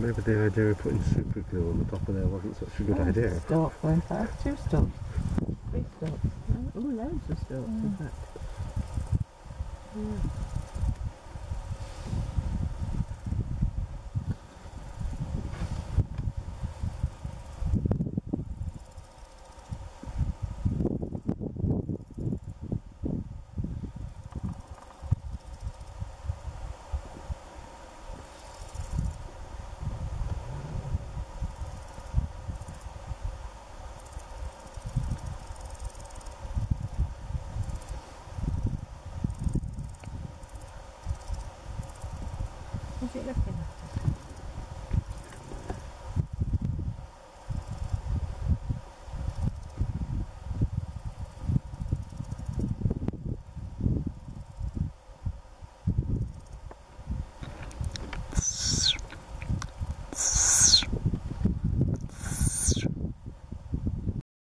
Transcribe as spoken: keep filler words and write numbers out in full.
Maybe the idea of putting super glue on the top of there wasn't such a good oh, idea. Stalk, weren't there? Two stalks. Three stalks. Oh, loads of stalks, mm. in fact. Yeah.